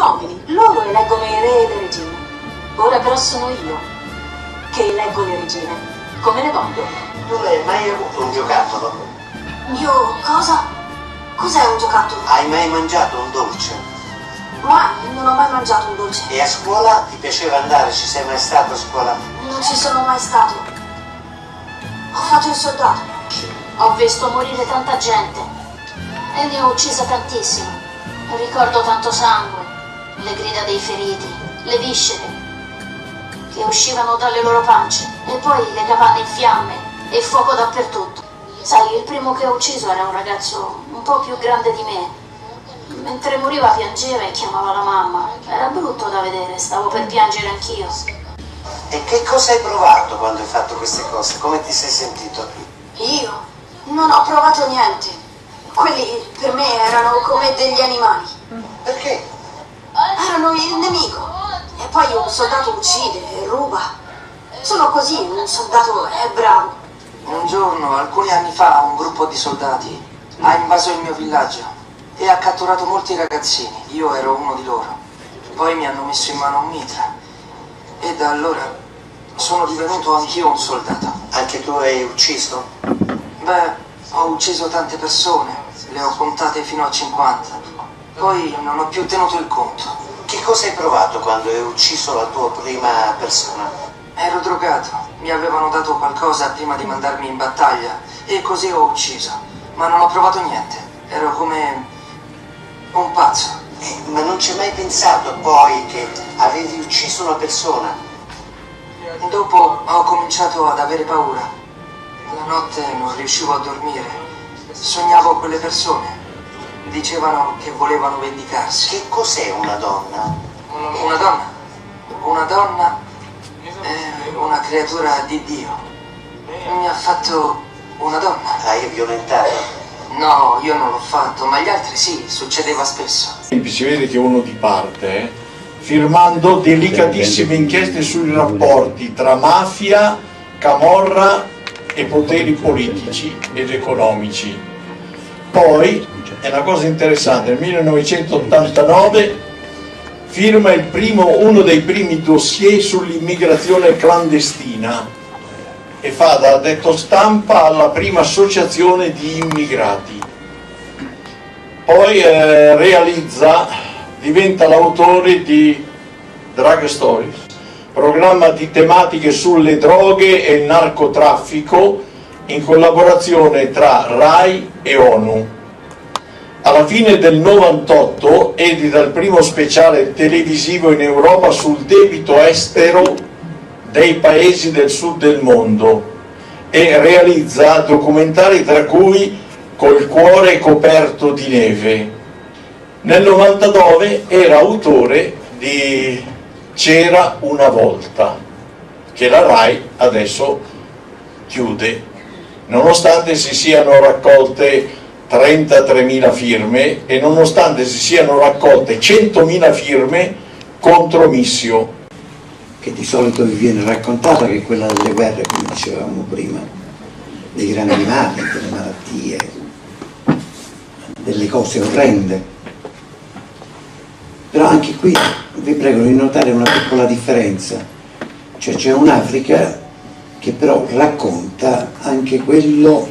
uomini, loro eleggono i re e le regine. Ora però sono io che eleggo le regine, come le voglio. Non hai mai avuto un giocattolo? Io cosa? Cos'è un giocattolo? Hai mai mangiato un dolce? Mai, non ho mai mangiato un dolce. E a scuola ti piaceva andare? Ci sei mai stato a scuola? Non ci sono mai stato. Ho fatto il soldato. Ho visto morire tanta gente e ne ho uccisa tantissima. Ricordo tanto sangue, le grida dei feriti, le viscere che uscivano dalle loro pance e poi le capanne in fiamme e fuoco dappertutto. Sai, il primo che ho ucciso era un ragazzo un po' più grande di me. Mentre moriva piangeva e chiamava la mamma. Era brutto da vedere, stavo per piangere anch'io. E che cosa hai provato quando hai fatto queste cose? Come ti sei sentito? Io non ho provato niente. Quelli per me erano come degli animali. Perché? Erano il nemico. E poi un soldato uccide e ruba. Sono così, un soldato è bravo. Un giorno, alcuni anni fa, un gruppo di soldati ha invaso il mio villaggio e ha catturato molti ragazzini. Io ero uno di loro. Poi mi hanno messo in mano un mitra e da allora sono divenuto anch'io un soldato. Anche tu hai ucciso? Beh, ho ucciso tante persone, le ho contate fino a 50. Poi non ho più tenuto il conto. Che cosa hai provato quando hai ucciso la tua prima persona? Ero drogato. Mi avevano dato qualcosa prima di mandarmi in battaglia e così ho ucciso. Ma non ho provato niente. Ero come un pazzo. Ma non ci hai mai pensato poi che avevi ucciso una persona? Dopo ho cominciato ad avere paura. La notte non riuscivo a dormire. Sognavo quelle persone. Dicevano che volevano vendicarsi. Che cos'è una donna? Una donna? Una donna è una creatura di Dio. Mi ha fatto una donna. Hai violentato? No, io non l'ho fatto, ma gli altri sì, succedeva spesso. Si vede che uno di parte, firmando delicatissime inchieste sui rapporti tra mafia, camorra e poteri politici ed economici. Poi, è una cosa interessante, nel 1989 firma uno dei primi dossier sull'immigrazione clandestina e fa da addetto stampa alla prima associazione di immigrati. Poi diventa l'autore di Drug Stories, programma di tematiche sulle droghe e il narcotraffico in collaborazione tra RAI e ONU. Alla fine del 98 edita il primo speciale televisivo in Europa sul debito estero dei paesi del sud del mondo e realizza documentari tra cui Col cuore coperto di neve. Nel 99 era autore di C'era una volta, che la RAI adesso chiude, nonostante si siano raccolte 33.000 firme e nonostante si siano raccolte 100.000 firme contro Missio. Che di solito vi viene raccontata che è quella delle guerre, come dicevamo prima, dei grandi mali, delle malattie, delle cose orrende. Però anche qui vi prego di notare una piccola differenza, cioè c'è un'Africa che però racconta anche quello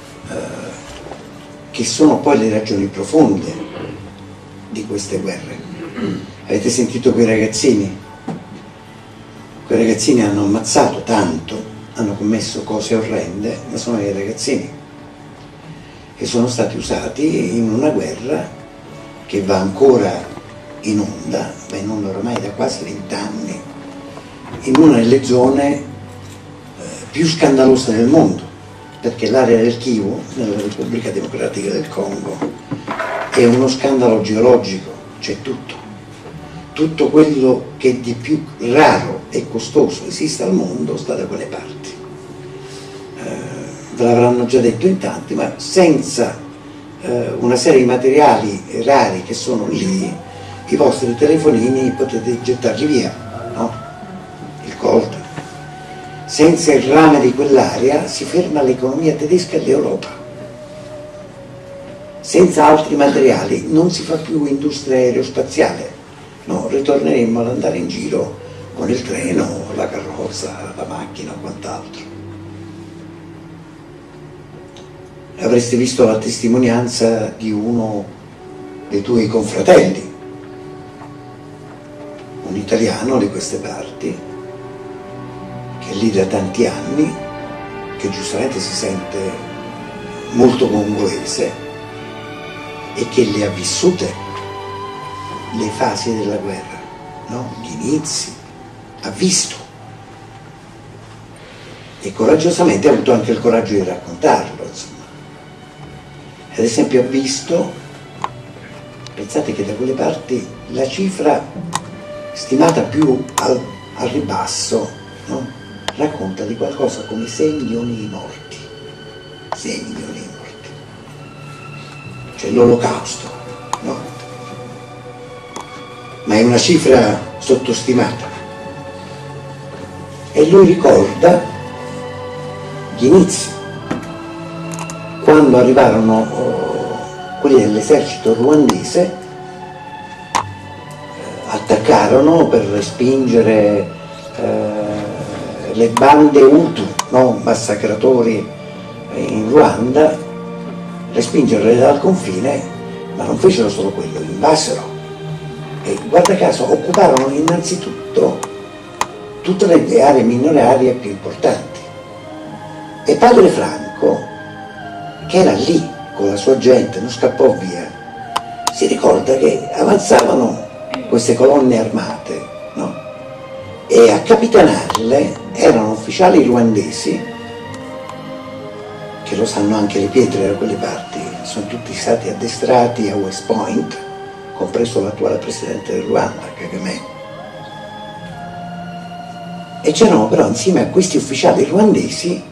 che sono poi le ragioni profonde di queste guerre. Avete sentito quei ragazzini? Quei ragazzini hanno ammazzato tanto, hanno commesso cose orrende, ma sono dei ragazzini che sono stati usati in una guerra che va ancora in onda ormai da quasi 20 anni, in una delle zone più scandalose del mondo, perché l'area del Kivu, nella Repubblica Democratica del Congo, è uno scandalo geologico, c'è tutto quello che di più raro e costoso esiste al mondo sta da quelle parti. Ve l'avranno già detto in tanti, ma senza una serie di materiali rari che sono lì, i vostri telefonini potete gettarli via, no? Il coltello. Senza il rame di quell'area si ferma l'economia tedesca e l'Europa. Senza altri materiali non si fa più industria aerospaziale, no? Ritorneremmo ad andare in giro con il treno, la carrozza, la macchina o quant'altro. Avreste visto la testimonianza di uno dei tuoi confratelli, un italiano di queste parti, che è lì da tanti anni, che giustamente si sente molto congruese e che le ha vissute le fasi della guerra, no? Gli inizi, ha visto e coraggiosamente ha avuto anche il coraggio di raccontarlo, insomma. Ad esempio ha visto, pensate che da quelle parti la cifra stimata più al ribasso, no? Racconta di qualcosa come 6 milioni di morti, 6 milioni di morti, cioè l'olocausto, no? Ma è una cifra sottostimata. E lui ricorda gli inizi, quando arrivarono quelli dell'esercito ruandese, attaccarono per respingere le bande Hutu, no? Massacratori in Ruanda, respingerle dal confine, ma non fecero solo quello, invasero e guarda caso occuparono innanzitutto tutte le aree minorarie più importanti. E padre Franco, che era lì con la sua gente, non scappò via, si ricorda che avanzavano queste colonne armate, no? E a capitanarle erano ufficiali ruandesi, che lo sanno anche le pietre da quelle parti, sono tutti stati addestrati a West Point, compreso l'attuale presidente del Ruanda, Kagame. E c'erano però insieme a questi ufficiali ruandesi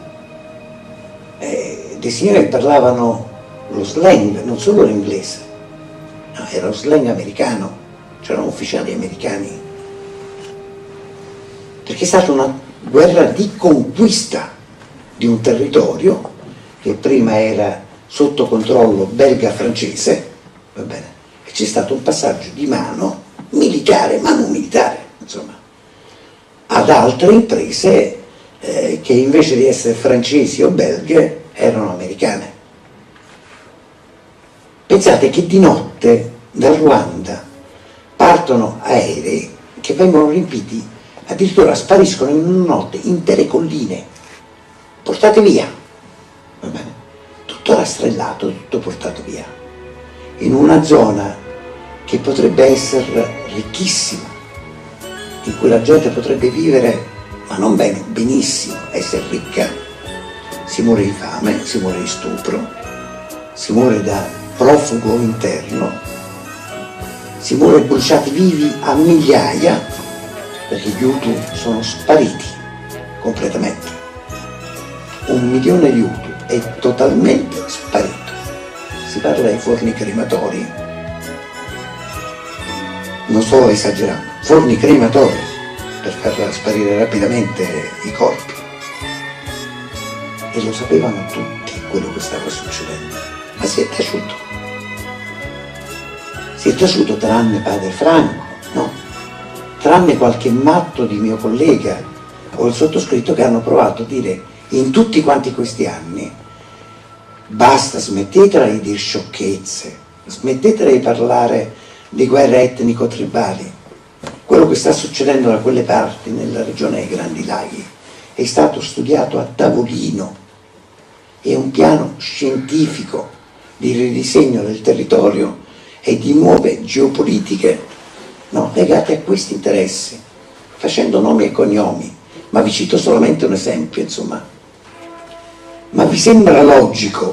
dei signori che parlavano lo slang, non solo l'inglese, no, era lo slang americano, c'erano ufficiali americani, perché è stata una guerra di conquista di un territorio che prima era sotto controllo belga-francese, va bene, e c'è stato un passaggio di mano militare, insomma, ad altre imprese che invece di essere francesi o belghe erano americane. Pensate che di notte dal Ruanda partono aerei che vengono riempiti, addirittura spariscono in una notte intere colline, portate via, va bene? Tutto rastrellato, tutto portato via, in una zona che potrebbe essere ricchissima, in cui la gente potrebbe vivere, ma non bene, benissimo, essere ricca. Si muore di fame, si muore di stupro, si muore da profugo interno, si muore bruciati vivi a migliaia, perché gli Hutu sono spariti completamente. 1 milione di Hutu è totalmente sparito. Si parla dei forni crematori, non sto esagerando, forni crematori per far sparire rapidamente i corpi. E lo sapevano tutti quello che stava succedendo, ma si è taciuto. Si è taciuto tranne padre Franco, no? Tranne qualche matto di mio collega o il sottoscritto che hanno provato a dire in tutti quanti questi anni: basta, smettetela di dire sciocchezze, smettetela di parlare di guerre etnico-tribali. Quello che sta succedendo da quelle parti, nella regione dei Grandi Laghi, è stato studiato a tavolino, è un piano scientifico di ridisegno del territorio e di nuove geopolitiche, no, legate a questi interessi, facendo nomi e cognomi, ma vi cito solamente un esempio, insomma. Ma vi sembra logico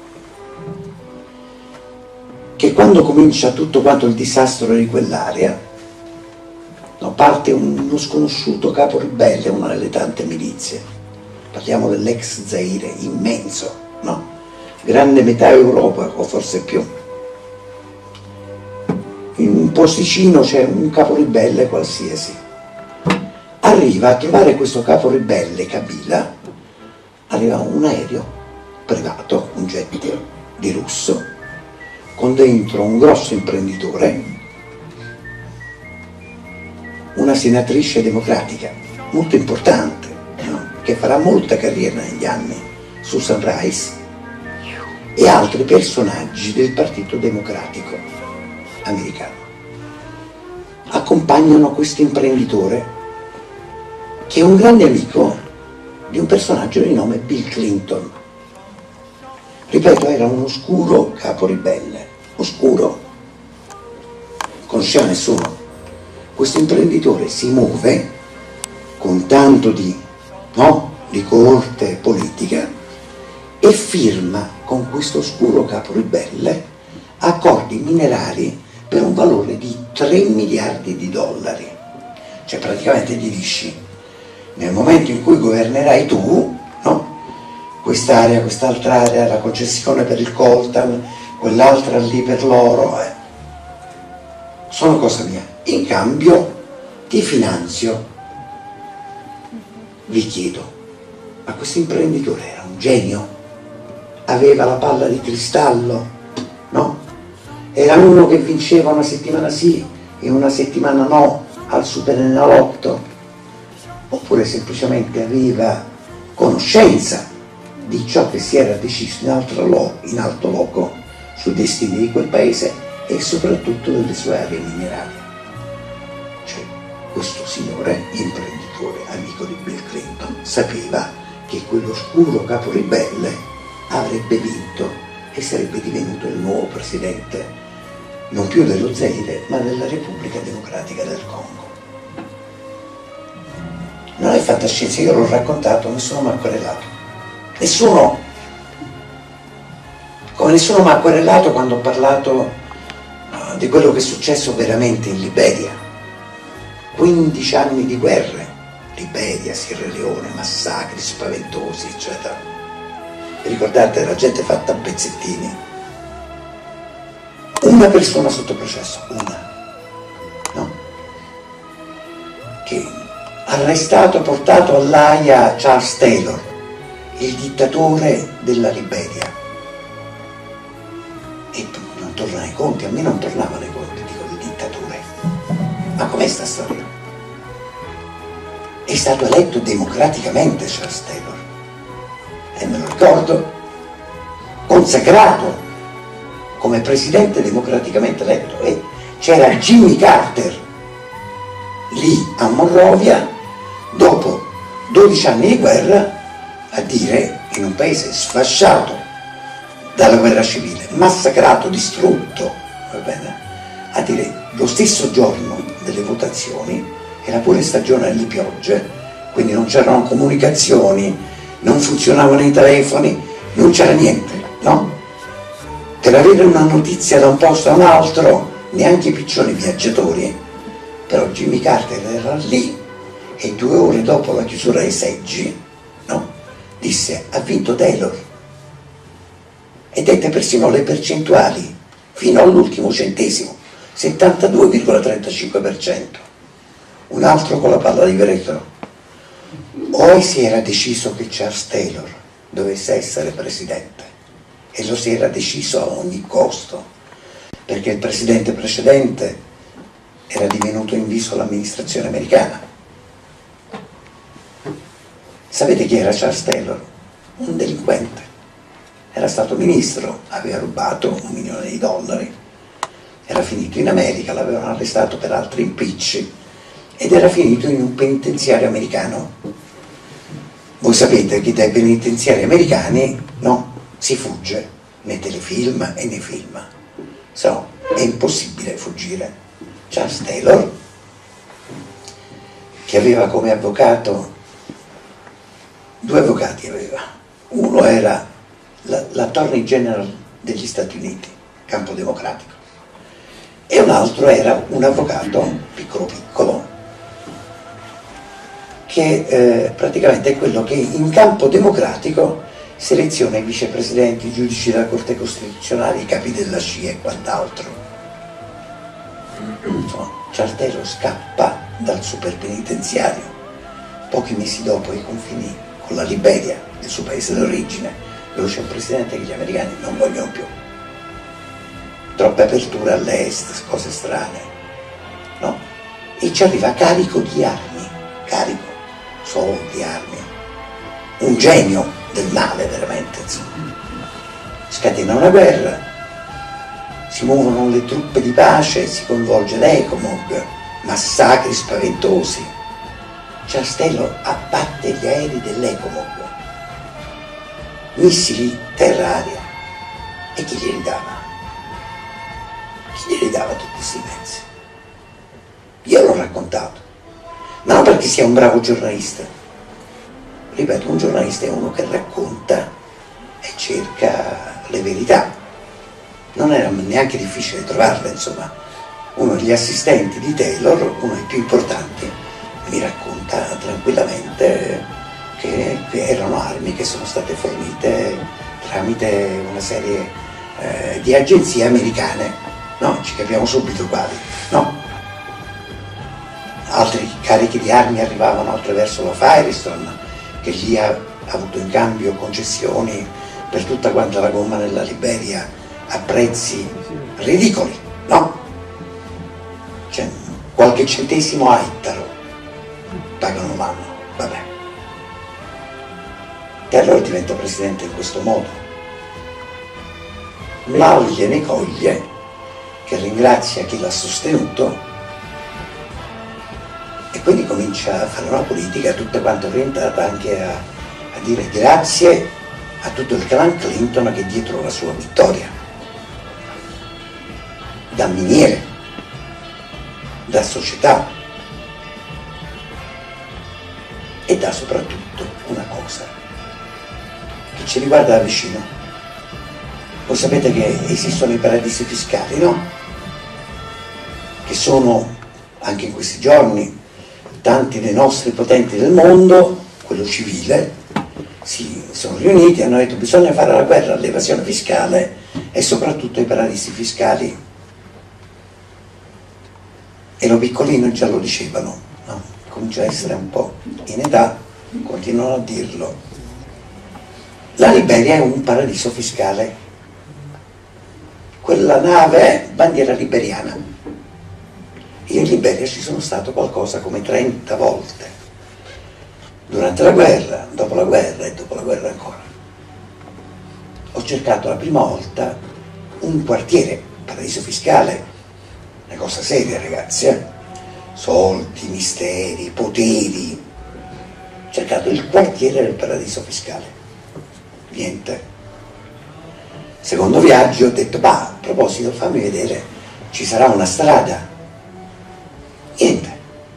che quando comincia tutto quanto il disastro di quell'area, no, parte uno sconosciuto capo ribelle, una delle tante milizie, parliamo dell'ex Zaire, immenso, no? Grande metà Europa o forse più, in un posticino c'è un capo ribelle qualsiasi, arriva a trovare questo capo ribelle Kabila, arriva un aereo privato, un jet di lusso, con dentro un grosso imprenditore una senatrice democratica molto importante, no? Che farà molta carriera negli anni, Susan Rice, e altri personaggi del Partito Democratico americano. Accompagnano questo imprenditore che è un grande amico di un personaggio di nome Bill Clinton. Ripeto, era un oscuro capo ribelle, oscuro, conosceva nessuno. Questo imprenditore si muove con tanto di corte politica e firma con questo oscuro capo ribelle accordi minerari per un valore di 3 miliardi di dollari. Cioè praticamente gli dici, nel momento in cui governerai tu, no? Quest'area, quest'altra area, la concessione per il coltan, quell'altra lì per l'oro, sono cosa mia. In cambio ti finanzio. Vi chiedo, ma questo imprenditore era un genio? Aveva la palla di cristallo? No? Era uno che vinceva una settimana sì e una settimana no al Superenalotto? Oppure semplicemente aveva conoscenza di ciò che si era deciso in alto loco sui destini di quel paese e soprattutto delle sue aree minerarie? Cioè, questo signore, imprenditore, amico di Bill Clinton, sapeva che quell'oscuro capo ribelle avrebbe vinto e sarebbe divenuto il nuovo presidente, non più dello Zaire, ma della Repubblica Democratica del Congo. Non è fantascienza, io l'ho raccontato, nessuno mi ha querelato. Come nessuno mi ha querelato quando ho parlato di quello che è successo veramente in Liberia. 15 anni di guerre, Liberia, Sierra Leone, massacri spaventosi, eccetera. Vi ricordate, la gente fatta a pezzettini. Una persona sotto processo, una, no? Che arrestato, portato all'Aia Charles Taylor, il dittatore della Liberia. E non torna ai conti, a me non tornavano ai conti di quel dittatore. Ma com'è sta storia? È stato eletto democraticamente Charles Taylor, e me lo ricordo, consacrato come presidente democraticamente eletto, e c'era Jimmy Carter lì a Monrovia dopo 12 anni di guerra a dire, in un paese sfasciato dalla guerra civile, massacrato, distrutto, va bene, a dire lo stesso giorno delle votazioni, era pure stagione delle piogge, quindi non c'erano comunicazioni, non funzionavano i telefoni, non c'era niente, no? Per avere una notizia da un posto a un altro, neanche i piccioni viaggiatori, però Jimmy Carter era lì e 2 ore dopo la chiusura dei seggi, no? Disse, ha vinto Taylor, e dette persino le percentuali fino all'ultimo centesimo, 72,35%. Un altro con la palla di vetro. Poi si era deciso che Charles Taylor dovesse essere presidente, e lo si era deciso a ogni costo, perché il presidente precedente era divenuto inviso all'amministrazione americana. Sapete chi era Charles Taylor? Un delinquente. Era stato ministro, aveva rubato $1 milione, era finito in America, l'avevano arrestato per altri impicci ed era finito in un penitenziario americano. Voi sapete che dai penitenziari americani, no, si fugge nei telefilm e nei film, è impossibile fuggire. Charles Taylor, che aveva come avvocato 2 avvocati, uno era l'Attorney General degli Stati Uniti, campo democratico, e un altro era un avvocato piccolo che praticamente è quello che in campo democratico seleziona i vicepresidenti, i giudici della Corte Costituzionale, i capi della CIA e quant'altro. Insomma, Charles Taylor scappa dal superpenitenziario pochi mesi dopo i confini con la Liberia, il suo paese d'origine, dove c'è un presidente che gli americani non vogliono più. Troppe aperture all'est, cose strane, no? e ci arriva carico di armi, carico, soldi, armi, un genio del male veramente, insomma. Scatena una guerra, si muovono le truppe di pace, si coinvolge l'Ecomog, massacri spaventosi. Charles Taylor abbatte gli aerei dell'Ecomog, missili terra-aria, e chi glieli dava? Chi glieli dava tutti questi mezzi? Io l'ho raccontato, ma non perché sia un bravo giornalista. Ripeto, un giornalista è uno che racconta e cerca le verità. Non era neanche difficile trovarle, insomma. Uno degli assistenti di Taylor, uno dei più importanti, mi racconta tranquillamente che erano armi che sono state fornite tramite una serie di agenzie americane. No, ci capiamo subito quali, no? Altri carichi di armi arrivavano attraverso la Firestone, che lì ha avuto in cambio concessioni per tutta quanta la gomma nella Liberia a prezzi ridicoli, no? Cioè, qualche centesimo a ettaro pagano l'anno, vabbè. Taylor diventa presidente in questo modo. Mal gliene coglie, che ringrazia chi l'ha sostenuto, e quindi comincia a fare una politica tutta quanta orientata anche a dire grazie a tutto il clan Clinton che è dietro la sua vittoria. Da miniere, da società, e da soprattutto una cosa che ci riguarda da vicino. Voi sapete che esistono i paradisi fiscali, no? Che sono, anche in questi giorni, tanti dei nostri potenti del mondo, quello civile, si sono riuniti e hanno detto bisogna fare la guerra all'evasione fiscale e soprattutto ai paradisi fiscali. E lo piccolino già lo dicevano, no? Comincia a essere un po' in età, continuano a dirlo. La Liberia è un paradiso fiscale. Quella nave è bandiera liberiana. Io in Liberia ci sono stato qualcosa come 30 volte, durante la guerra, dopo la guerra e dopo la guerra ancora. Ho cercato la prima volta un quartiere, paradiso fiscale, una cosa seria ragazzi, soldi, misteri, poteri. Ho cercato il quartiere del paradiso fiscale, niente. Secondo viaggio ho detto, bah, a proposito fammi vedere, ci sarà una strada. Niente.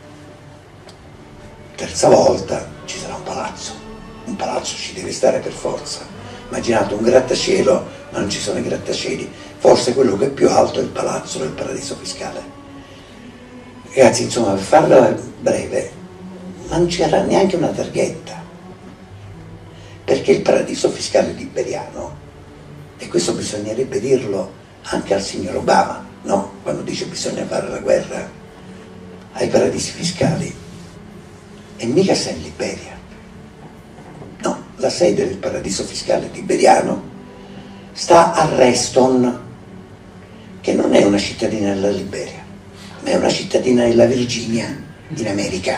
Terza volta ci sarà un palazzo ci deve stare per forza. Immaginate un grattacielo, ma non ci sono i grattacieli, forse quello che è più alto è il palazzo del paradiso fiscale. Ragazzi, insomma, per farla breve, non c'era neanche una targhetta, perché il paradiso fiscale liberiano, e questo bisognerebbe dirlo anche al signor Obama, no? Quando dice bisogna fare la guerra ai paradisi fiscali, e mica sta in Liberia. No, la sede del paradiso fiscale liberiano sta a Reston, che non è una cittadina della Liberia, ma è una cittadina della Virginia, in America.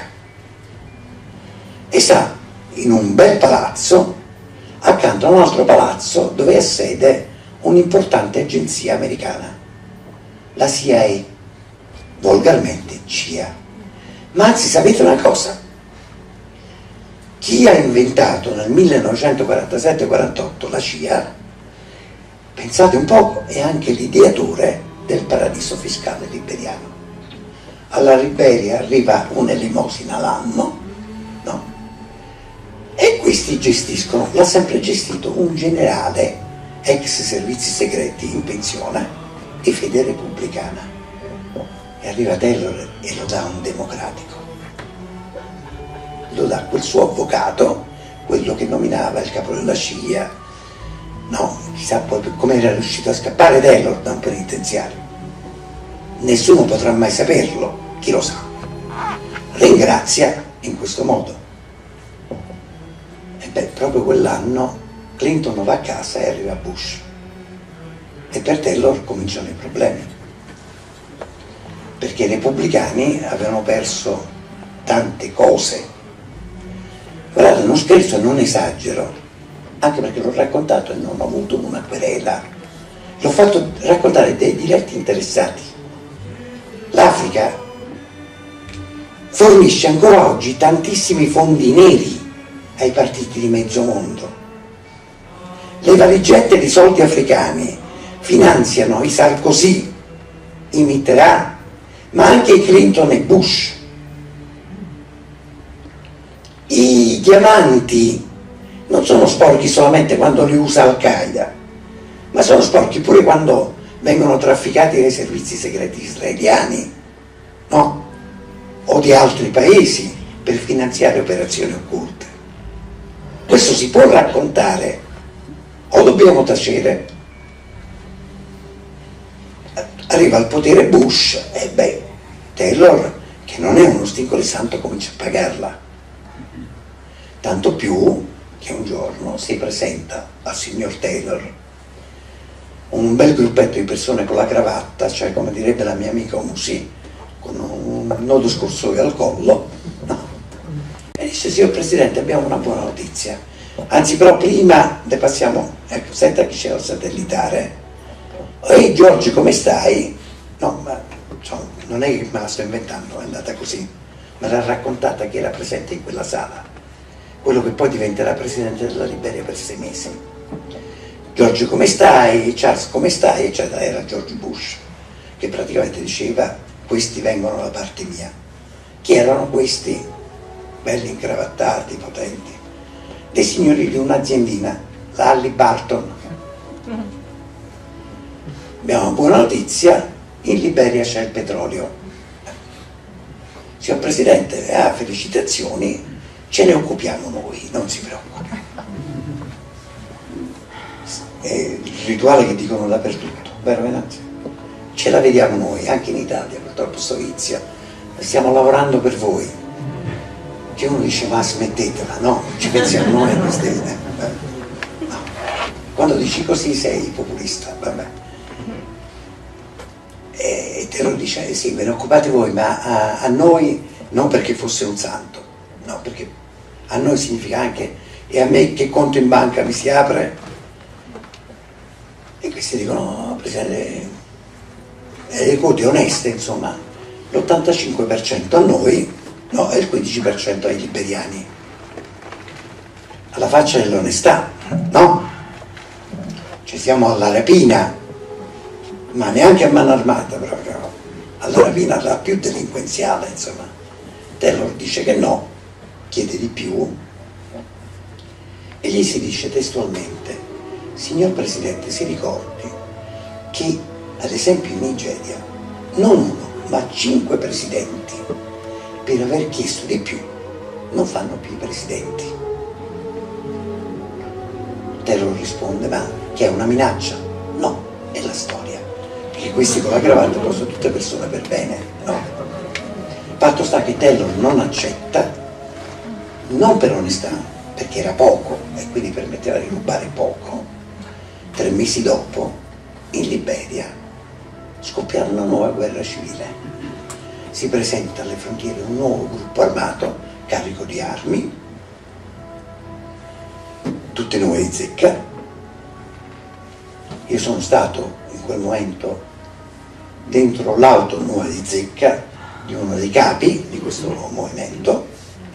E sta in un bel palazzo, accanto a un altro palazzo dove ha sede un'importante agenzia americana, la CIA, volgarmente CIA. Ma anzi, sapete una cosa? Chi ha inventato nel 1947-48 la CIA, pensate un po', è anche l'ideatore del paradiso fiscale liberiano. Alla Liberia arriva un'elemosina l'anno, no? E questi gestiscono, l'ha sempre gestito un generale, ex servizi segreti in pensione, di fede repubblicana. E arriva Taylor e lo dà a un democratico. Lo dà quel suo avvocato, quello che nominava il capo della CIA. No, chissà poi come era riuscito a scappare Taylor da un penitenziario. Nessuno potrà mai saperlo, chi lo sa. Ringrazia in questo modo. E beh, proprio quell'anno Clinton va a casa e arriva Bush. E per Taylor cominciano i problemi. perché i repubblicani avevano perso tante cose. Guardate, non scherzo, non esagero, anche perché l'ho raccontato e non ho avuto una querela, l'ho fatto raccontare dei diretti interessati. L'Africa fornisce ancora oggi tantissimi fondi neri ai partiti di mezzo mondo. Le valigette di soldi africani finanziano i Sarkozy, i Mitterrand, ma anche i Clinton e Bush. I diamanti non sono sporchi solamente quando li usa Al-Qaeda, ma sono sporchi pure quando vengono trafficati dai servizi segreti israeliani, no? O di altri paesi per finanziare operazioni occulte. Questo si può raccontare o dobbiamo tacere? Arriva al potere Bush e Taylor, che non è uno stingolo santo, comincia a pagarla. Tanto più che un giorno si presenta al signor Taylor un bel gruppetto di persone con la cravatta, cioè come direbbe la mia amica Musi, con un nodo scorsoio al collo, no? E dice: signor Presidente, abbiamo una buona notizia, anzi però prima le passiamo, ecco, senta chi c'è al satellitare. Ehi Giorgio, come stai? No, ma insomma, non è che me la sto inventando, è andata così, me l'ha raccontata chi era presente in quella sala, quello che poi diventerà presidente della Liberia per 6 mesi. Giorgio, come stai? Charles, come stai? Eccetera. Era George Bush, che praticamente diceva: questi vengono da parte mia. Chi erano questi? Belli incravattati, potenti, dei signori di un'aziendina, la Halliburton. Abbiamo una buona notizia, in Liberia c'è il petrolio. Signor Presidente, felicitazioni, ce ne occupiamo noi, non si preoccupi. È il rituale che dicono dappertutto, vero Venanzio? Ce la vediamo noi, anche in Italia, purtroppo sto vizio, stiamo lavorando per voi. Che uno dice: ma smettetela, no, ci pensiamo noi a queste idee. No. Quando dici così sei populista, vabbè. E te lo dice: sì, ve ne occupate voi, ma a noi non perché fosse un santo, no, perché a noi significa anche: e a me che conto in banca mi si apre? E questi dicono: no, Presidente, le quote oneste, insomma, l'85% a noi, no, e il 15% ai liberiani. Alla faccia dell'onestà, no? Ci siamo alla rapina, ma neanche a mano armata proprio, alla rapina la più delinquenziale, insomma. Taylor dice che no, chiede di più e gli si dice testualmente: signor Presidente, si ricordi che ad esempio in Nigeria non uno ma 5 presidenti, per aver chiesto di più, non fanno più i presidenti. Taylor risponde: ma che è una minaccia? No, è la storia, perché questi con la cravatta sono tutte persone per bene, no? Fatto sta che Taylor non accetta, non per onestà, perché era poco e quindi permetteva di rubare poco. 3 mesi dopo, in Liberia, scoppia una nuova guerra civile. Si presenta alle frontiere un nuovo gruppo armato carico di armi, tutte nuove di zecca. Io sono stato in quel momento dentro l'auto nuova di zecca di uno dei capi di questo movimento.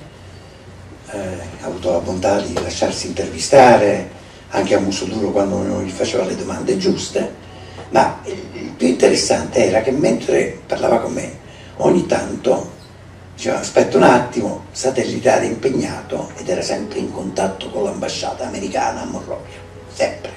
Ha avuto la bontà di lasciarsi intervistare anche a muso duro quando non gli faceva le domande giuste, ma il più interessante era che mentre parlava con me ogni tanto diceva: aspetta un attimo, satellitare impegnato, ed era sempre in contatto con l'ambasciata americana a Monrovia, sempre.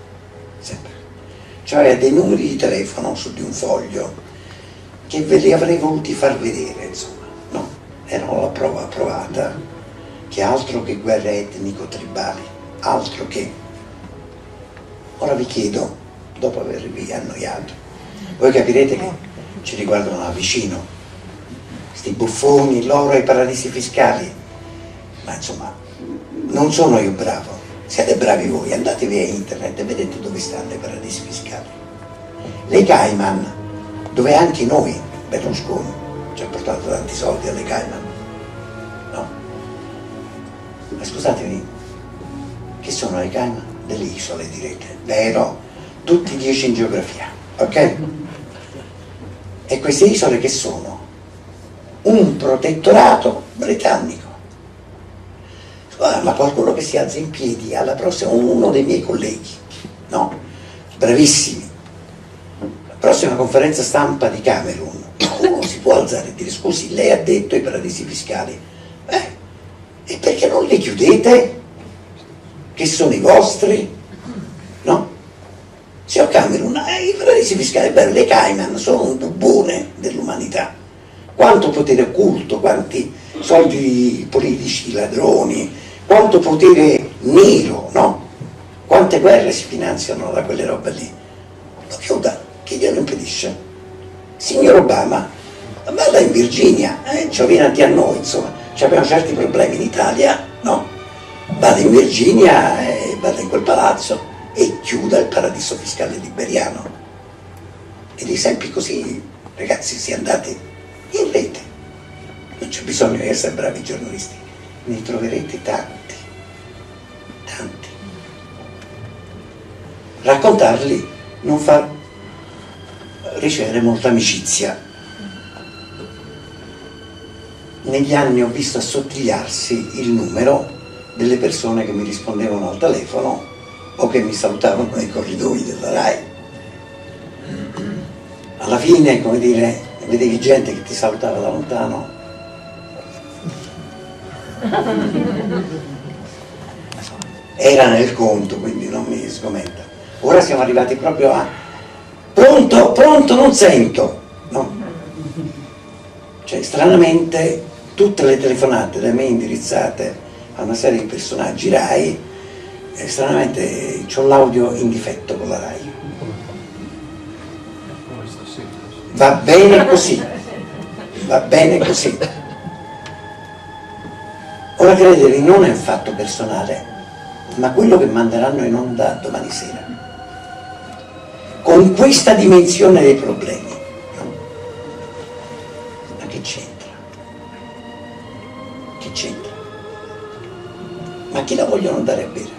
C'aveva dei numeri di telefono su di un foglio che ve li avrei voluti far vedere, insomma, no? Erano la prova provata che altro che guerre etnico-tribali, altro che. Ora vi chiedo, dopo avervi annoiato, voi capirete che ci riguardano da vicino, sti buffoni, l'oro e i paradisi fiscali, ma insomma, non sono io bravo, siete bravi voi, andate via internet e vedete dove stanno i paradisi fiscali. Le Cayman, dove anche noi Berlusconi ci ha portato tanti soldi alle Cayman, no? Ma scusatemi, che sono le Cayman? Delle isole, direte, vero? Tutti 10 in geografia, ok? E queste isole che sono? Un protettorato britannico. Ma qualcuno che si alza in piedi alla prossima, uno dei miei colleghi, no? Bravissimi, la prossima conferenza stampa di Camerun, uno si può alzare e dire: scusi, lei ha detto i paradisi fiscali, e perché non li chiudete? Che sono i vostri, no? Signor Camerun, i paradisi fiscali, beh, le Cayman sono un bubbone dell'umanità. Quanto potere occulto, quanti soldi politici, ladroni, quanto potere nero, no? Quante guerre si finanziano da quelle robe lì. Lo chiuda, chi glielo impedisce? Signor Obama, vada in Virginia, ci viene a noi, insomma, abbiamo certi problemi in Italia, no? Vada in Virginia e vada in quel palazzo e chiuda il paradiso fiscale liberiano. E di esempi così, ragazzi, si è andati in rete. Non c'è bisogno di essere bravi giornalisti, ne troverete tanti, tanti. Raccontarli non fa ricevere molta amicizia. Negli anni ho visto assottigliarsi il numero delle persone che mi rispondevano al telefono o che mi salutavano nei corridoi della RAI. Alla fine, come dire, vedevi gente che ti salutava da lontano. Era nel conto, quindi non mi sgomenta. Ora siamo arrivati proprio a pronto, pronto, non sento, no? Cioè, stranamente tutte le telefonate da me indirizzate a una serie di personaggi RAI, stranamente c'ho l'audio in difetto con la RAI. Va bene così, va bene così. Ora credervi, non è un fatto personale, ma quello che manderanno in onda domani sera, con questa dimensione dei problemi, no? Ma che c'entra? Che c'entra? Ma chi la vogliono dare a bere?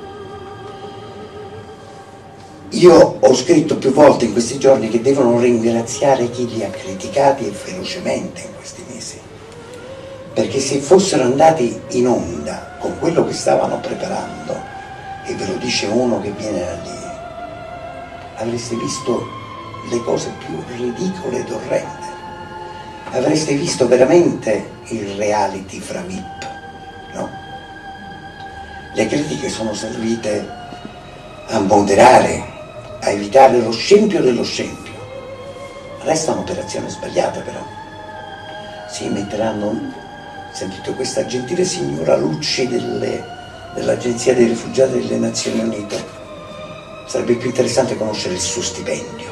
Io ho scritto più volte in questi giorni che devono ringraziare chi li ha criticati e ferocemente in questi mesi, perché se fossero andati in onda con quello che stavano preparando, e ve lo dice uno che viene da lì, avreste visto le cose più ridicole ed orrende, avreste visto veramente il reality fra VIP, no? Le critiche sono servite a moderare, a evitare lo scempio dello scempio. Resta un'operazione sbagliata, però. Si metteranno, sentite questa gentile signora Lucci dell'Agenzia dei Rifugiati delle Nazioni Unite, sarebbe più interessante conoscere il suo stipendio.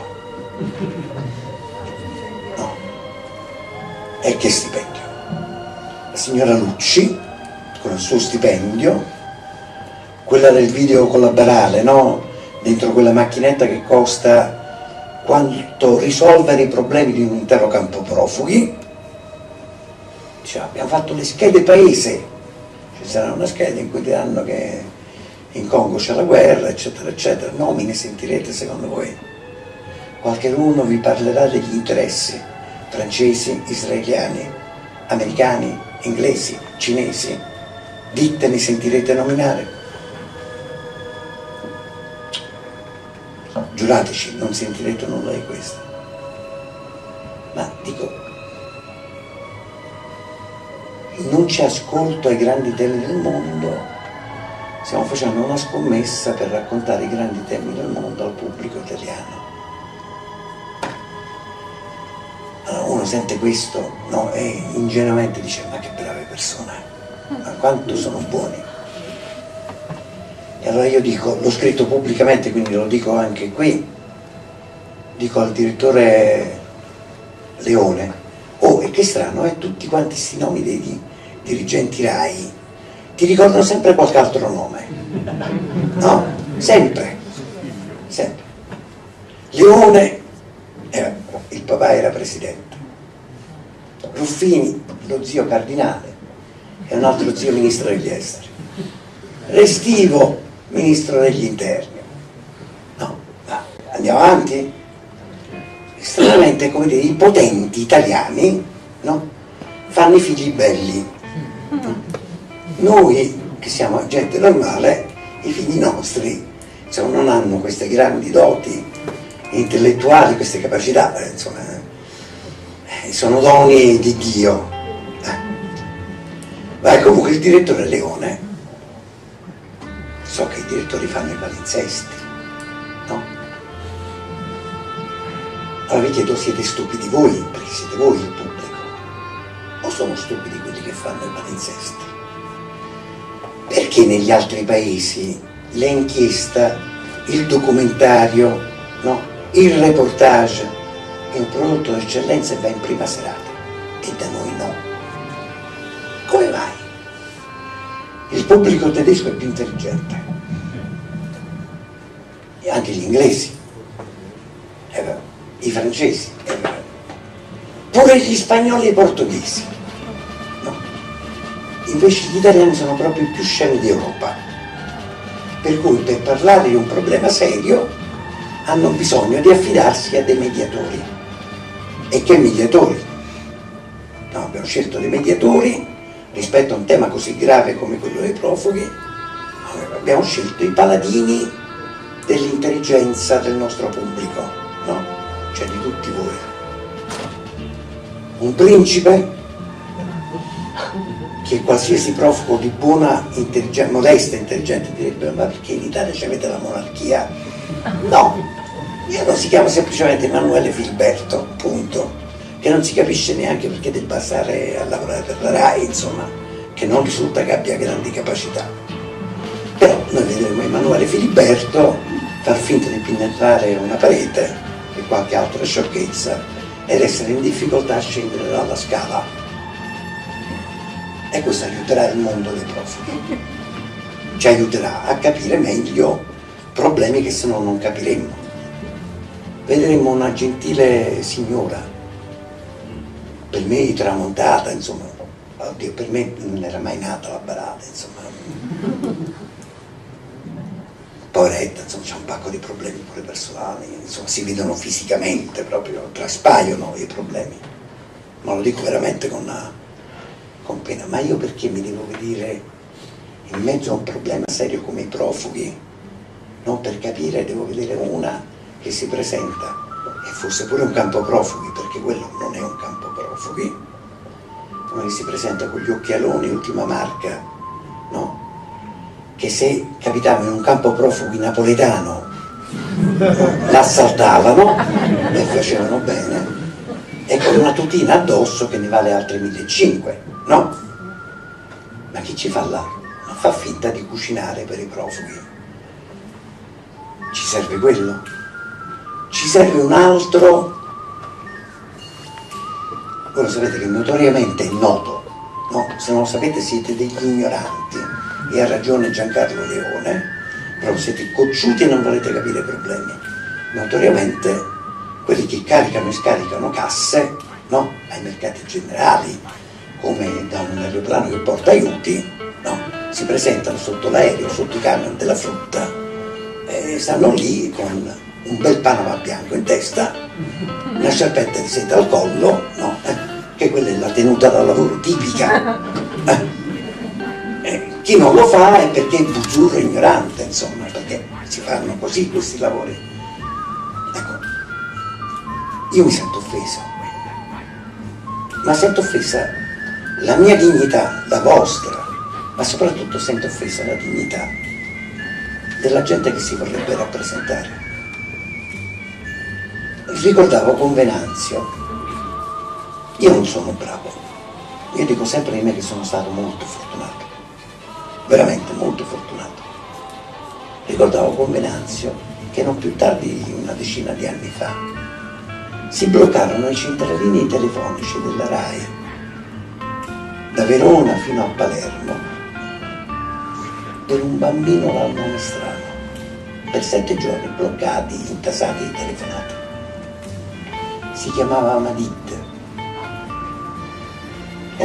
No. E che stipendio? La signora Lucci, con il suo stipendio, quella del video collaterale, no? Dentro quella macchinetta che costa quanto risolvere i problemi di un intero campo profughi. Cioè, abbiamo fatto le schede paese, ci sarà una scheda in cui diranno che in Congo c'è la guerra, eccetera, eccetera. Nomi ne sentirete secondo voi? Qualcuno vi parlerà degli interessi francesi, israeliani, americani, inglesi, cinesi? Ditte ne sentirete nominare? Giurateci, non sentirete nulla di questo. Ma dico, non c'è ascolto ai grandi temi del mondo, stiamo facendo una scommessa per raccontare i grandi temi del mondo al pubblico italiano. Allora uno sente questo, no? E ingenuamente dice: ma che brave persone, ma quanto sono buoni. E allora io dico, l'ho scritto pubblicamente, quindi lo dico anche qui, dico al direttore Leone: oh, e che strano, tutti quanti questi nomi dei dirigenti RAI ti ricordano sempre qualche altro nome, no? Sempre, sempre. Leone, il papà era presidente, Ruffini, lo zio cardinale, e un altro zio ministro degli esteri. Restivo, ministro degli interni. No, ma andiamo avanti. Stranamente, come dire, i potenti italiani, no, fanno i figli belli. Noi, che siamo gente normale, i figli nostri, insomma, non hanno queste grandi doti intellettuali, queste capacità, insomma, sono doni di Dio. Ma comunque il direttore Leone, so che i direttori fanno i palinsesti, no? Allora vi chiedo, siete stupidi voi, perché siete voi il pubblico, o sono stupidi quelli che fanno i palinsesti? Perché negli altri paesi l'inchiesta, il documentario, no? Il reportage è un prodotto d'eccellenza e va in prima serata, e da noi no? Come mai? Il pubblico tedesco è più intelligente, e anche gli inglesi, i francesi, pure gli spagnoli e i portoghesi, no? Invece gli italiani sono proprio i più scemi d'Europa, per cui per parlare di un problema serio hanno bisogno di affidarsi a dei mediatori. E che mediatori? No, abbiamo scelto dei mediatori rispetto a un tema così grave come quello dei profughi. Abbiamo scelto i paladini dell'intelligenza del nostro pubblico, no? Cioè di tutti voi. Un principe che qualsiasi profugo di buona intelligenza, modesta intelligenza, direbbe: ma perché in Italia c'avete la monarchia? No, non si chiama semplicemente Emanuele Filiberto, punto, che non si capisce neanche perché debba stare a lavorare per la RAI, insomma, che non risulta che abbia grandi capacità. Però noi vedremo Emanuele Filiberto far finta di penetrare una parete e qualche altra sciocchezza ed essere in difficoltà a scendere dalla scala, e questo aiuterà il mondo dei profughi, ci aiuterà a capire meglio problemi che se no non capiremmo. Vedremo una gentile signora, per me tramontata, insomma, oddio, per me non era mai nata la barata, insomma, poveretta, insomma, c'è un pacco di problemi pure personali, insomma, si vedono fisicamente, proprio traspaiono i problemi, ma lo dico veramente con pena. Ma io perché mi devo vedere in mezzo a un problema serio come i profughi? Non per capire devo vedere una che si presenta, e forse pure un campo profughi, perché quello non è un campo profughi, una che si presenta con gli occhialoni ultima marca, no? Che se capitava in un campo profughi napoletano l'assaltavano e facevano bene, e con una tutina addosso che ne vale altre 1.500, no? Ma chi ci fa là? Non fa finta di cucinare per i profughi. Ci serve quello? Ci serve un altro. Voi lo sapete che notoriamente è noto, no? Se non lo sapete siete degli ignoranti, e ha ragione Giancarlo Leone, però siete cocciuti e non volete capire i problemi. Notoriamente quelli che caricano e scaricano casse, no? Ai mercati generali, come da un aeroplano che porta aiuti, no? Si presentano sotto l'aereo, sotto i camion della frutta, e stanno lì con un bel panama bianco in testa, una sciarpetta di seta al collo, no? Che quella è la tenuta da lavoro tipica. Chi non lo fa è perché è buzzurro ignorante, insomma, perché si fanno così questi lavori. Ecco, io mi sento offesa, ma sento offesa la mia dignità, la vostra, ma soprattutto sento offesa la dignità della gente che si vorrebbe rappresentare. Ricordavo con Venanzio, io non sono bravo, io dico sempre di me che sono stato molto fortunato, veramente molto fortunato. Ricordavo con Venanzio che non più tardi di una decina di anni fa si bloccarono i centralini telefonici della RAI da Verona fino a Palermo per un bambino dal nome strano, per 7 giorni bloccati, intasati di telefonate. Si chiamava Amadit,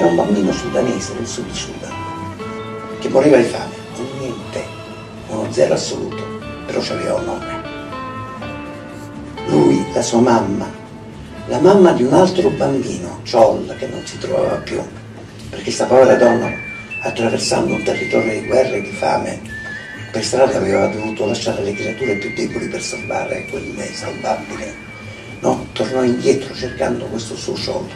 c'era un bambino sudanese del sud Sudan che moriva di fame, un niente, uno zero assoluto, però c'aveva un nome. Lui, la sua mamma, la mamma di un altro bambino, Chol, che non si trovava più, perché questa povera donna, attraversando un territorio di guerra e di fame, per strada aveva dovuto lasciare le creature più deboli per salvare quelle salvabili. No, tornò indietro cercando questo suo Chol.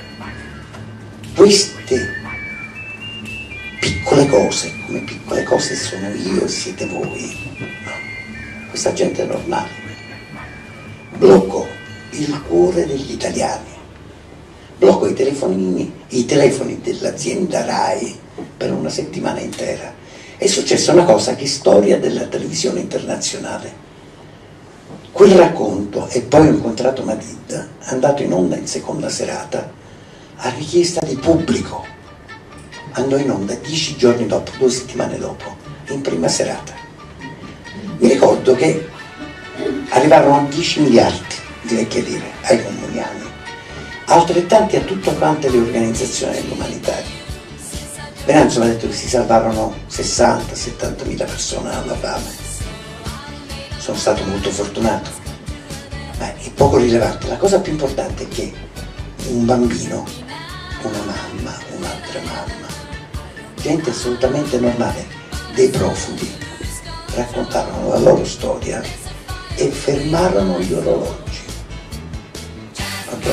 Queste piccole cose, come piccole cose sono io e siete voi, no? Questa gente è normale, bloccò il cuore degli italiani, bloccò i telefoni dell'azienda RAI per una settimana intera. È successa una cosa che è storia della televisione internazionale. Quel racconto, e poi ho incontrato Madid, è andato in onda in seconda serata a richiesta di pubblico. Andò in onda 10 giorni dopo, 2 settimane dopo, in prima serata. Mi ricordo che arrivarono 10 miliardi di vecchie lire ai comuniani, altrettanti a tutte quante le organizzazioni umanitarie. Venanzo mi ha detto che si salvarono 60-70 mila persone dalla fame. Sono stato molto fortunato, ma è poco rilevante. La cosa più importante è che un bambino, una mamma, un'altra mamma, gente assolutamente normale, dei profughi, raccontarono la loro storia e fermarono gli orologi. Ok?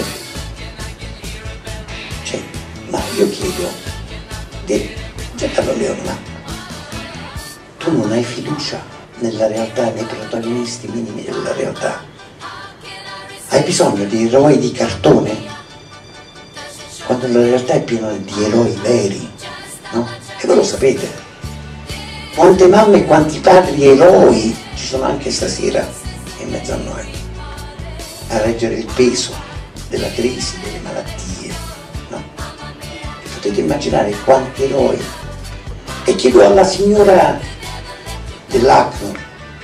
Cioè, ma io chiedo, Giancarlo Leone, ma tu non hai fiducia nella realtà, nei protagonisti minimi della realtà? Hai bisogno di eroi di cartone? Quando la realtà è piena di eroi veri, no? E voi lo sapete. Quante mamme e quanti padri eroi ci sono anche stasera in mezzo a noi, a reggere il peso della crisi, delle malattie, no? E potete immaginare quanti eroi. E chiedo alla signora dell'ACNUR,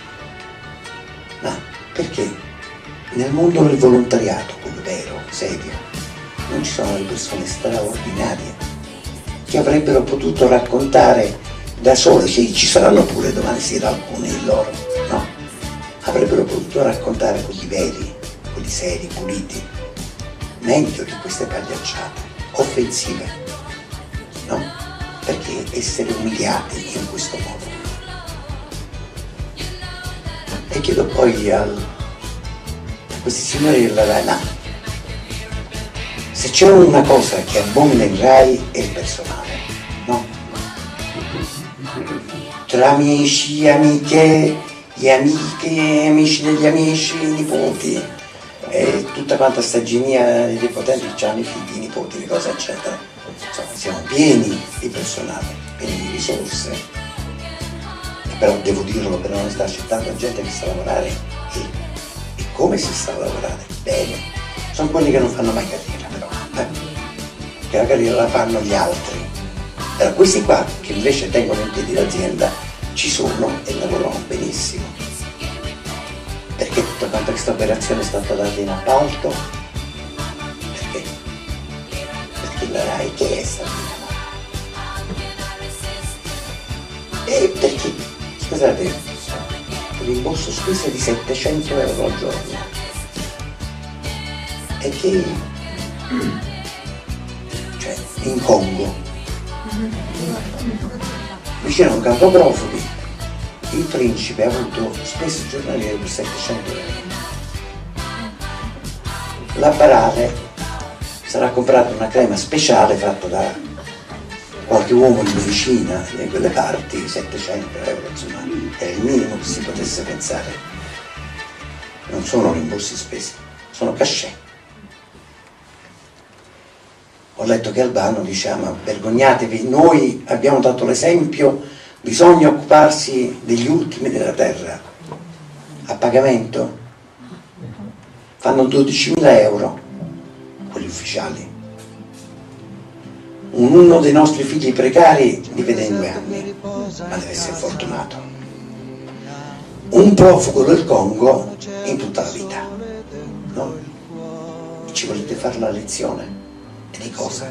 ma perché nel mondo del volontariato, quello vero, serio, non ci sono le persone straordinarie che avrebbero potuto raccontare da sole, sì, ci saranno pure domani sera alcuni di loro, no? Avrebbero potuto raccontare quelli veri, quelli seri, puliti, meglio di queste pagliacciate, offensive, no? Perché essere umiliati in questo modo? E chiedo poi a questi signori della RAI, ma se c'è una cosa che abbonda in RAI è il personale, no? Tra amici, amiche, gli amiche, amici degli amici, i nipoti, e tutta quanta sta genia dei potenti che hanno i figli, i nipoti, le cose eccetera. Insomma, siamo pieni di personale, pieni di risorse, e però devo dirlo per onestà, c'è tanta gente che sa lavorare e come si sa lavorare? Bene. Sono quelli che non fanno mai carriera, però, che la carriera la fanno gli altri. Però questi qua, che invece tengono in piedi l'azienda, ci sono e lavorano benissimo. Perché tutta quanta questa operazione è stata data in appalto? La RAI che è stata e perché, scusate, un rimborso spese di 700 euro al giorno e che, cioè, in Congo, vicino a un campo profughi, il principe ha avuto spese giornaliere per 700 euro. La Barale sarà comprata una crema speciale fatta da qualche uomo di medicina di quelle parti, 700 euro, insomma, è il minimo che si potesse pensare. Non sono rimborsi spesi, sono cachet. Ho letto che Albano dice, ma vergognatevi, noi abbiamo dato l'esempio, bisogna occuparsi degli ultimi della terra. A pagamento? Fanno 12.000 euro. Quelli ufficiali. Uno dei nostri figli precari li vede in 2 anni, ma deve essere fortunato. Un profugo del Congo in tutta la vita, no? Ci volete fare la lezione? Ed di cosa?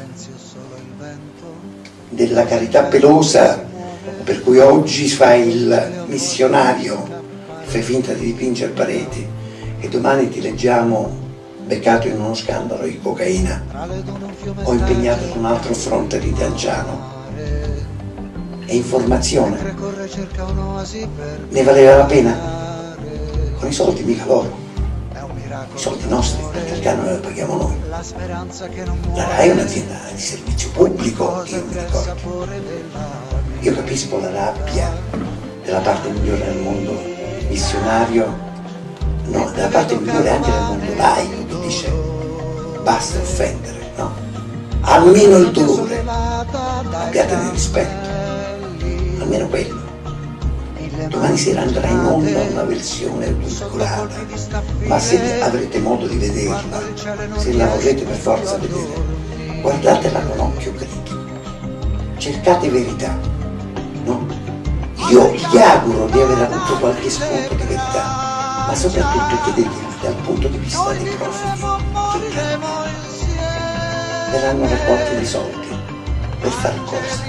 Della carità pelosa per cui oggi fai il missionario, fai finta di dipingere pareti e domani ti leggiamo beccato in uno scandalo di cocaina o impegnato su un altro fronte di Danciano. È informazione. Ne valeva la pena? Con i soldi mica loro, i soldi nostri, perché il canone lo paghiamo noi. La RAI è un'azienda di servizio pubblico, io mi ricordo. Io capisco la rabbia della parte migliore del mondo missionario, no, della parte migliore anche del mondo laico, che dice basta offendere, no? Almeno il dolore, abbiatene rispetto, almeno quello. Domani sera andrà in onda una versione edulcorata, ma se avrete modo di vederla, se la volete per forza vedere, guardatela con occhio critico, cercate verità, no? Io gli auguro di aver avuto qualche spunto di verità, ma soprattutto chiedetevi dal punto di vista dei profughi che verranno raccolti dei soldi per fare cosa?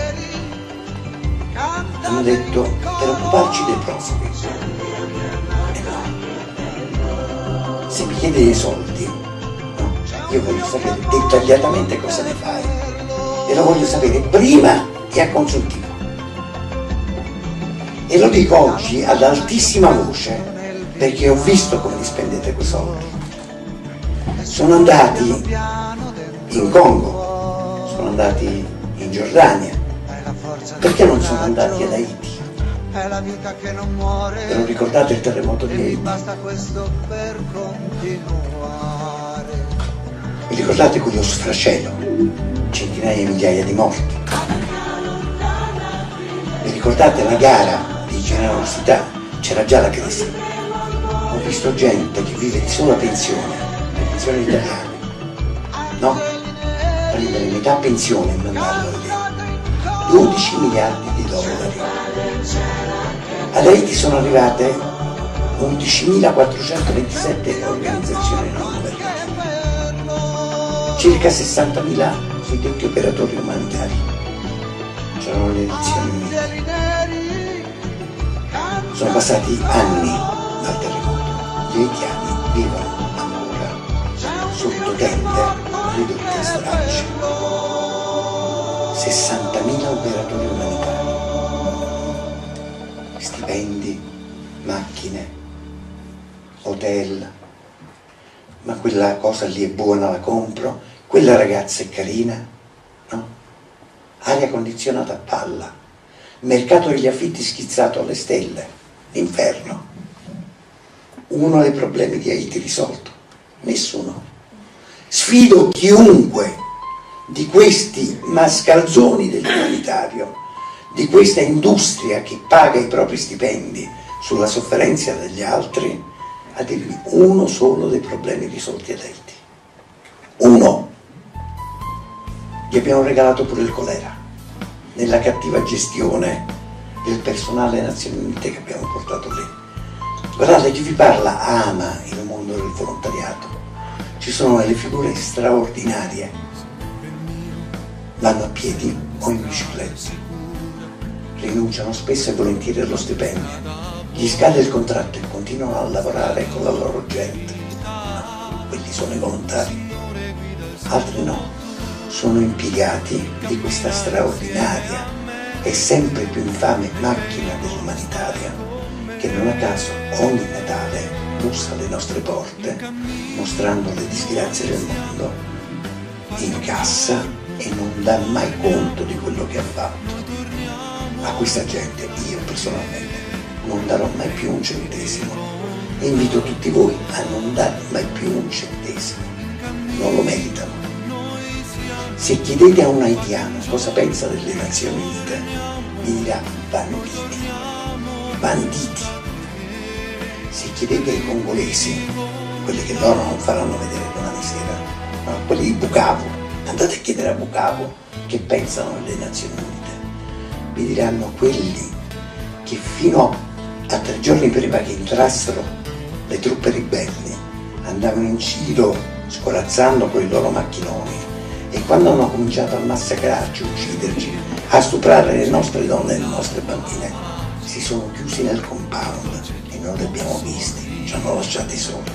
Hanno detto per occuparci dei profughi. E no. Se mi chiede dei soldi, no, io voglio sapere dettagliatamente cosa ne fai e lo voglio sapere prima e a consuntivo. E lo dico oggi ad altissima voce perché ho visto come li spendete quei soldi. Sono andati in Congo, sono andati in Giordania. Perché non sono andati ad Haiti? Ve lo ricordate il terremoto di Haiti? Vi ricordate quello sfracello? Centinaia e migliaia di morti. Vi ricordate la gara di generosità? C'era già la crisi. Ho visto gente che vive di sola pensione, le pensioni italiane, no? Prendere metà pensione e mandarlo lì. 12 miliardi di dollari. Ad Haiti sono arrivate 11.427 organizzazioni non governative, circa 60.000 cosiddetti operatori umanitari. C'erano le Nazioni Unite. Sono passati anni dal terremoto. Gli haitiani vivono ancora sotto tende ridotte a stralci. 60.000 operatori umanitari, stipendi, macchine, hotel, ma quella cosa lì è buona, la compro, quella ragazza è carina, no? Aria condizionata a palla, mercato degli affitti schizzato alle stelle, l'inferno. Uno dei problemi di Haiti risolto? Nessuno. Sfido chiunque di questi mascalzoni dell'umanitario, di questa industria che paga i propri stipendi sulla sofferenza degli altri, a dirvi uno solo dei problemi risolti ad Haiti. Uno. Gli abbiamo regalato pure il colera, nella cattiva gestione del personale delle Nazioni Unite che abbiamo portato lì. Guardate, chi vi parla ama il mondo del volontariato. Ci sono delle figure straordinarie. Vanno a piedi o in bicicletta, rinunciano spesso e volentieri allo stipendio, gli scade il contratto e continuano a lavorare con la loro gente. No, quelli sono i volontari. Altri no, sono impiegati di questa straordinaria e sempre più infame macchina dell'umanitaria che non a caso ogni Natale bussa alle nostre porte mostrando le disgrazie del mondo, incassa e non dà mai conto di quello che ha fatto. A questa gente io personalmente non darò mai più un centesimo e invito tutti voi a non dare mai più un centesimo, non lo meritano. Se chiedete a un haitiano cosa pensa delle Nazioni Unite, vi dirà banditi, banditi. Se chiedete ai congolesi, quelli che loro non faranno vedere domani sera, no, quelli di Bukavu, andate a chiedere a Bukavu che pensano delle Nazioni Unite, vi diranno quelli che fino a 3 giorni prima che entrassero le truppe ribelli andavano in giro scorazzando con i loro macchinoni E quando hanno cominciato a massacrarci, ucciderci, a stuprare le nostre donne e le nostre bambine, si sono chiusi nel compound e non li abbiamo visti, ci hanno lasciati soli.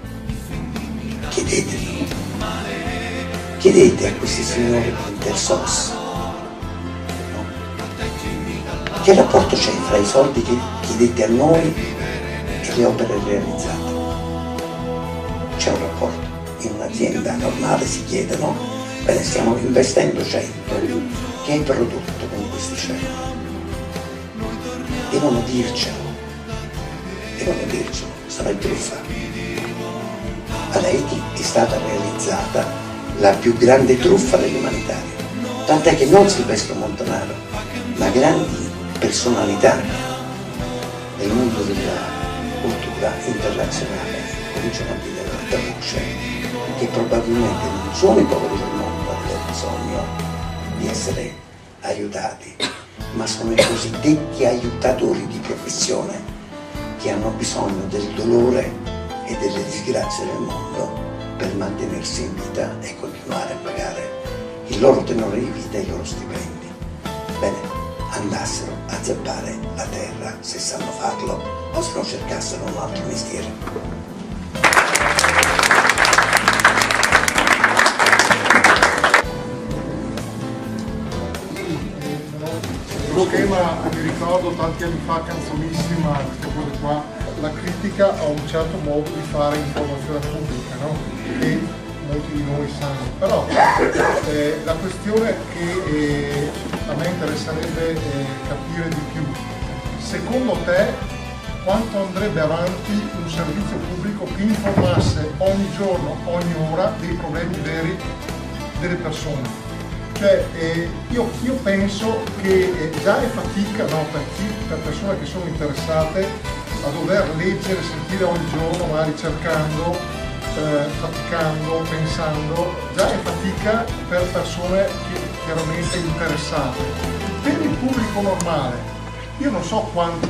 Chiedete a questi signori del SOS, no? Che rapporto c'è fra i soldi che chiedete a noi e le opere realizzate? C'è un rapporto. In un'azienda normale si chiede, no? Bene, stiamo investendo 100, che hai prodotto con questi 100? Devono dircelo, sarà truffa. Ad Haiti è stata realizzata la più grande truffa dell'umanità, tant'è che non Silvestro Montanaro, ma grandi personalità del mondo della cultura internazionale cominciano a dire ad alta voce che probabilmente non sono i poveri del mondo ad aver bisogno di essere aiutati, ma sono i cosiddetti aiutatori di professione che hanno bisogno del dolore e delle disgrazie del mondo per mantenersi in vita e continuare a pagare il loro tenore di vita e i loro stipendi. Bene, andassero a zappare la terra se sanno farlo o se no cercassero un altro mestiere. Lo schema, mi ricordo tanti anni fa, canzonissima, queste cose qua, la critica a un certo modo di fare informazione pubblica, no? Che molti di noi sanno. Però la questione che a me interesserebbe capire di più, secondo te quanto andrebbe avanti un servizio pubblico che informasse ogni giorno, ogni ora dei problemi veri delle persone? Cioè, io penso che già è fatica, no, per persone che sono interessate a dover leggere, sentire ogni giorno, magari cercando, faticando, pensando, già è fatica per persone chiaramente interessate. Per il pubblico normale, io non so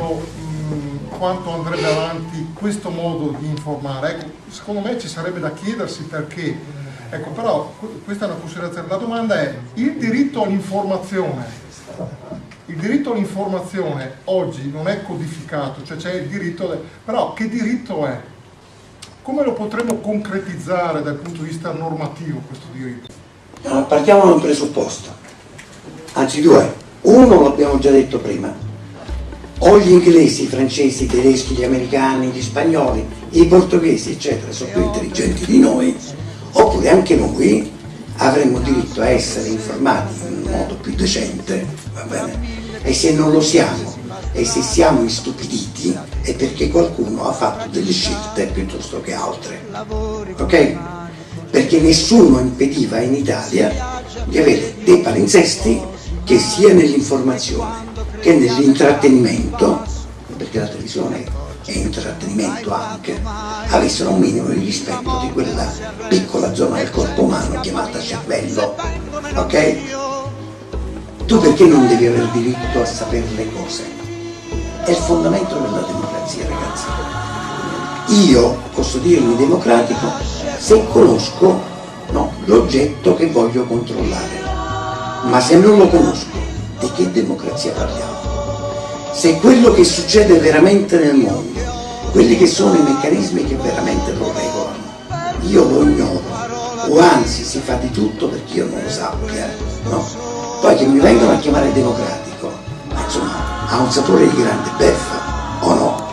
quanto andrebbe avanti questo modo di informare. Ecco, secondo me ci sarebbe da chiedersi perché. Ecco, però questa è una considerazione. La domanda è: il diritto all'informazione. Il diritto all'informazione oggi non è codificato, cioè c'è il diritto, però che diritto è? Come lo potremmo concretizzare dal punto di vista normativo questo diritto? Partiamo da un presupposto, anzi due. Uno l'abbiamo già detto prima: o gli inglesi, i francesi, i tedeschi, gli americani, gli spagnoli, i portoghesi, eccetera, sono più intelligenti di noi, oppure anche noi avremmo diritto a essere informati in un modo più decente, va bene? E se non lo siamo, e se siamo istupiditi, è perché qualcuno ha fatto delle scelte piuttosto che altre, ok? Perché nessuno impediva in Italia di avere dei palinsesti che sia nell'informazione che nell'intrattenimento, perché la televisione è intrattenimento anche, avessero un minimo di rispetto di quella piccola zona del corpo umano chiamata cervello, ok? Tu perché non devi avere diritto a sapere le cose? È il fondamento della democrazia, ragazzi. Io posso dirmi democratico se conosco, no, l'oggetto che voglio controllare, ma se non lo conosco, di che democrazia parliamo? Se quello che succede veramente nel mondo, quelli che sono i meccanismi che veramente lo regolano, io lo ignoro, o anzi si fa di tutto perché io non lo sappia, no? Poi che mi vengono a chiamare democratico, ma insomma ha un sapore di grande beffa, o no?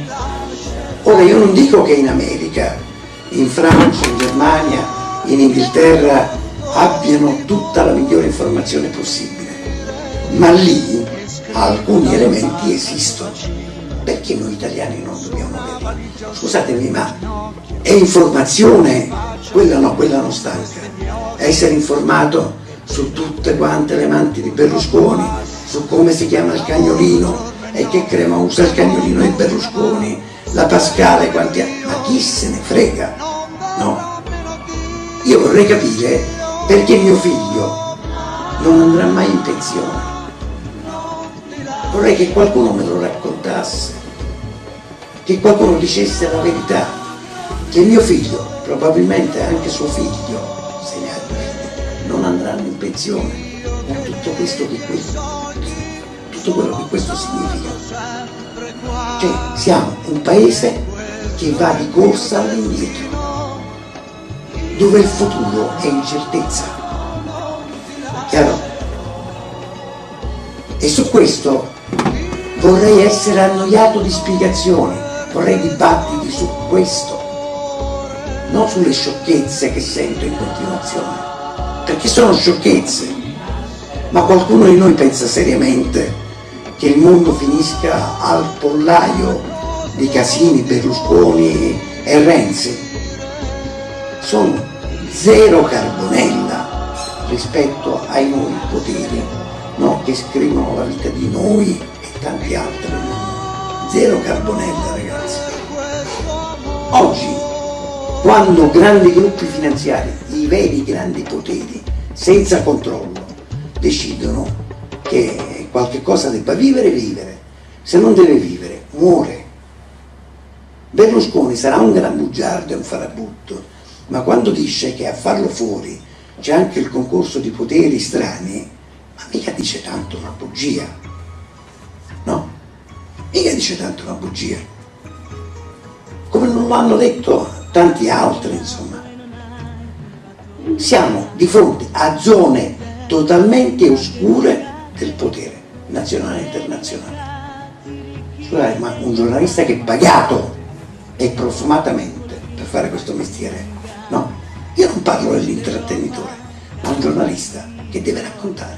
Ora io non dico che in America, in Francia, in Germania, in Inghilterra abbiano tutta la migliore informazione possibile, ma lì alcuni elementi esistono. Perché noi italiani non dobbiamo averli? Scusatemi, ma è informazione? Quella no, quella non stanca. Essere informato su tutte quante le manti di Berlusconi, su come si chiama il cagnolino e che crema usa il cagnolino di Berlusconi, la Pascale, quanti anni, ma chi se ne frega? No. Io vorrei capire perché mio figlio non andrà mai in pensione. Vorrei che qualcuno me lo raccontasse, che qualcuno dicesse la verità, che mio figlio, probabilmente anche suo figlio, se ne ha due figli, non andrà in pensione, con tutto questo tutto quello che questo significa. Cioè, siamo un paese che va di corsa all'indietro, dove il futuro è incertezza. Chiaro? E su questo vorrei essere annoiato di spiegazioni, vorrei dibattiti su questo, non sulle sciocchezze che sento in continuazione, perché sono sciocchezze, ma qualcuno di noi pensa seriamente che il mondo finisca al pollaio di Casini, Berlusconi e Renzi? Sono zero carbonella rispetto ai nuovi poteri, no, che scrivono la vita di noi e tanti altri. Zero carbonella, ragazzi. Oggi, quando grandi gruppi finanziari, i veri grandi poteri, senza controllo, decidono che qualche cosa debba vivere, se non deve vivere, muore. Berlusconi sarà un gran bugiardo e un farabutto, ma quando dice che a farlo fuori c'è anche il concorso di poteri strani, ma mica dice tanto una bugia, no? Mica dice tanto una bugia, come non lo hanno detto tanti altri, insomma. Siamo di fronte a zone totalmente oscure del potere nazionale e internazionale. Scusate, ma un giornalista che è pagato e profumatamente per fare questo mestiere, no? Io non parlo dell'intrattenitore, ma un giornalista che deve raccontare.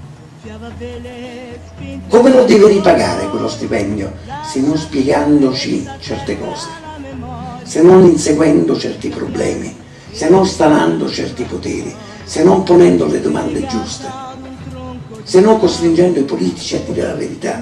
Come lo deve ripagare quello stipendio se non spiegandoci certe cose, se non inseguendo certi problemi, se non stanando certi poteri, se non ponendo le domande giuste, se non costringendo i politici a dire la verità?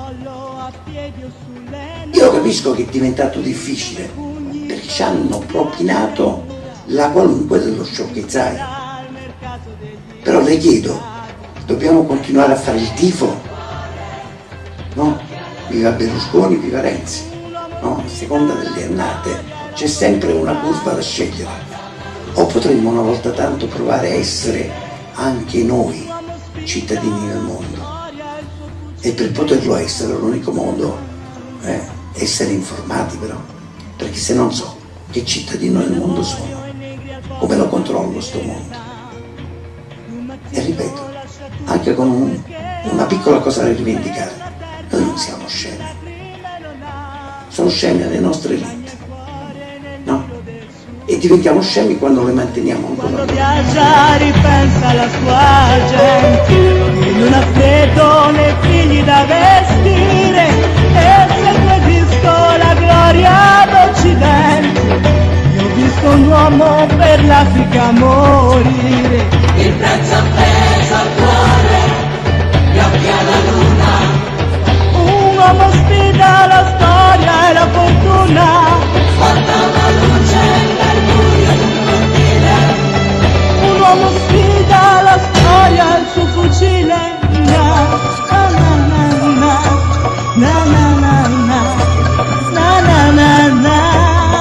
Io capisco che è diventato difficile, perché ci hanno propinato la qualunque dello sciocchezzaio. Però le chiedo, dobbiamo continuare a fare il tifo? No? Viva Berlusconi, viva Renzi. No? A seconda delle annate c'è sempre una curva da scegliere. O potremmo una volta tanto provare a essere anche noi cittadini del mondo? E per poterlo essere l'unico modo è essere informati, però, perché se non so che cittadino del mondo sono, come lo controllo sto mondo? E ripeto, anche con una piccola cosa da rivendicare, noi non siamo scemi, sono scemi le nostre elite, no? E diventiamo scemi quando le manteniamo ancora. Quando viaggia ripensa alla sua gente, in un affetto nei figli da vestire, e segue disco la gloria d'Occidente. Io ho visto un uomo per l'Africa morire, il prezzo appeso al cuore, gli occhi alla luna. Un uomo sfida la storia e la fortuna, porta una luce nel buio di un cortile. Un uomo sfida la storia e il suo fucile. Na na na na na na na na na na na.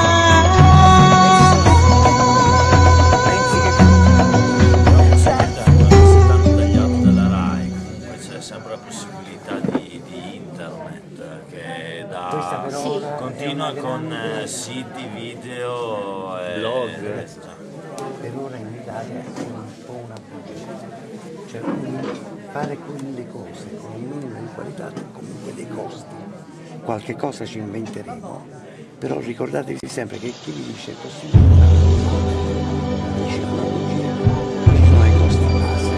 Continua con siti, video e blog. Per ora in Italia è un po' una bugia, cioè fare quelle cose con il minimo di qualità e comunque dei costi. Qualche cosa ci inventeremo, però ricordatevi sempre che chi vi dice è possibile dice una bugia, ci sono i costi base.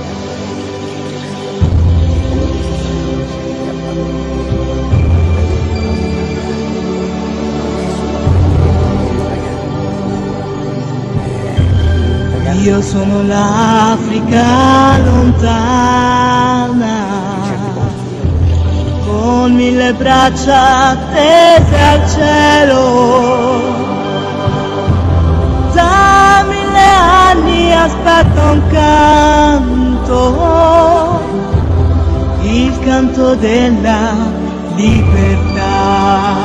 Io sono l'Africa lontana, con 1000 braccia tese al cielo. Da 1000 anni aspetto un canto, il canto della libertà.